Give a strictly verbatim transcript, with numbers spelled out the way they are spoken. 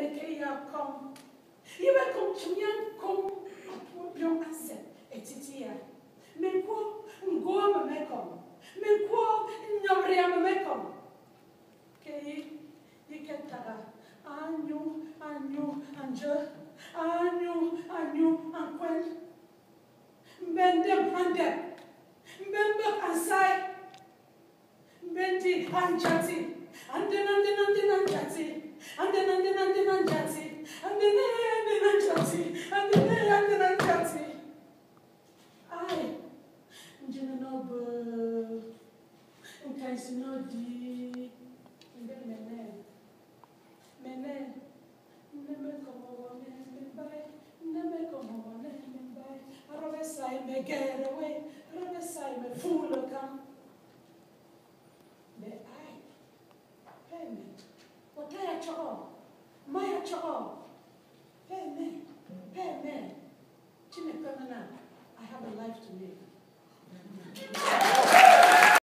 me Kenyang come. You will come Kenyang come. Your answer, Etitia. Me go, go me come. Me go, nyabria me come. Kei, iketara. Anyu, anyu, anje. Anyu, anyu, ankwen. Mbende, mbende. Mbembe, ansai. Bendi, anjati. Anden, anden, anden, anjati. Anden, anden, anden, anjati. Anden, anden, anjati. Anden, anden, anjati. Ai. Njina no bo. Nkaisi no di. Mbe mene. Mene. Neme komo wane mbai. Neme komo wane mbai. Arobe sai me get away. Arobe sai me fool come. The eye. Payment. What I cho? My cho. Payment. Payment. Chine permanent. I have a life to live.